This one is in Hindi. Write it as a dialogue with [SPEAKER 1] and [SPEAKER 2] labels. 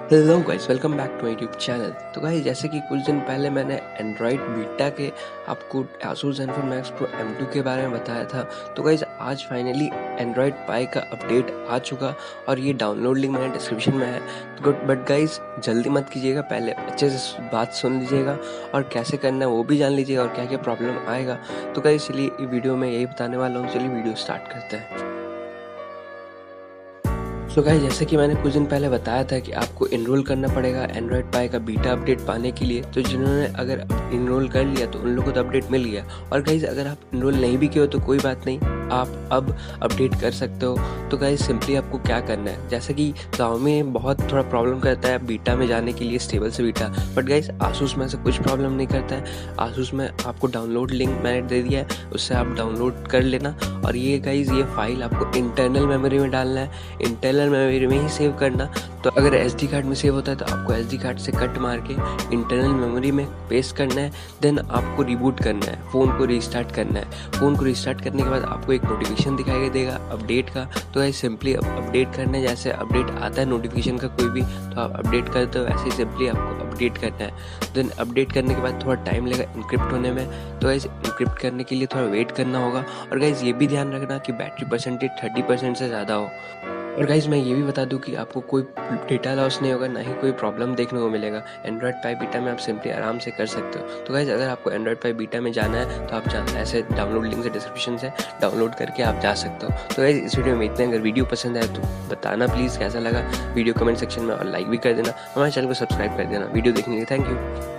[SPEAKER 1] Hello guys, welcome back to my YouTube channel. तो गाइस, जैसे कि कुछ दिन पहले मैंने एंड्रॉयड बीटा के आपको Asus ZenFone Max Pro M2 के बारे में बताया था। तो गाइस, आज फाइनली एंड्रॉयड पाई का अपडेट आ चुका और ये डाउनलोड लिंक मैंने डिस्क्रिप्शन में है। तो बट गाइस, जल्दी मत कीजिएगा, पहले अच्छे से बात सुन लीजिएगा और कैसे करना है वो भी जान लीजिएगा और क्या क्या प्रॉब्लम आएगा। तो गाइस, चलिए वीडियो में यही बताने वाला हूँ। चलिए वीडियो स्टार्ट करते हैं। सो गाइस, जैसे कि मैंने कुछ दिन पहले बताया था कि आपको इनरोल करना पड़ेगा एंड्रॉयड पाई का बीटा अपडेट पाने के लिए। तो जिन्होंने अगर इनरोल कर लिया तो उन लोगों को तो अपडेट मिल गया। और गाइस, अगर आप इनरोल नहीं भी किए हो तो कोई बात नहीं, आप अब अपडेट कर सकते हो। तो गाइस, सिंपली आपको क्या करना है, जैसे कि Xiaomi में बहुत थोड़ा प्रॉब्लम करता है बीटा में जाने के लिए, स्टेबल से बीटा। बट गाइस, Asus में ऐसा कुछ प्रॉब्लम नहीं करता है। Asus में आपको डाउनलोड लिंक मैंने दे दिया है, उससे आप डाउनलोड कर लेना। और ये गाइस, ये फाइल आपको इंटरनल मेमोरी में डालना है, इंटरनल मेमोरी में ही सेव करना। तो अगर SD कार्ड में सेव होता है तो आपको SD कार्ड से कट मार के इंटरनल मेमोरी में पेस्ट करना है। देन आपको रिबूट करना है, फ़ोन को रीस्टार्ट करना है। फ़ोन को रीस्टार्ट करने के बाद आपको एक नोटिफिकेशन दिखाई देगा अपडेट का। तो गाइस, सिंपली अपडेट करना है, जैसे अपडेट आता है नोटिफिकेशन का कोई भी, तो आप अपडेट करते हो वैसे ही सिंपली आपको अपडेट करना है। देन अपडेट करने के बाद थोड़ा टाइम लगेगा इनक्रिप्ट होने में। तो गाइस, इनक्रिप्ट करने के लिए थोड़ा वेट करना होगा। और गाइस, ये भी ध्यान रखना कि बैटरी परसेंटेज 30% से ज़्यादा हो। और गाइस, मैं ये भी बता दूं कि आपको कोई डेटा लॉस नहीं होगा, ना ही कोई प्रॉब्लम देखने को मिलेगा। एंड्रॉयड पाई बीटा में आप सिंपली आराम से कर सकते हो। तो गाइस, अगर आपको एंड्रॉयड पाई बीटा में जाना है तो आप ऐसे डाउनलोड लिंक से डिस्क्रिप्शन से डाउनलोड करके आप जा सकते हो। तो गाइस, इस वीडियो में इतना। अगर वीडियो पसंद आए तो बताना प्लीज़ कैसा लगा, वीडियो कमेंट सेक्शन में, और लाइक भी कर देना, हमारे चैनल को सब्सक्राइब कर देना। वीडियो देखने के लिए थैंक यू।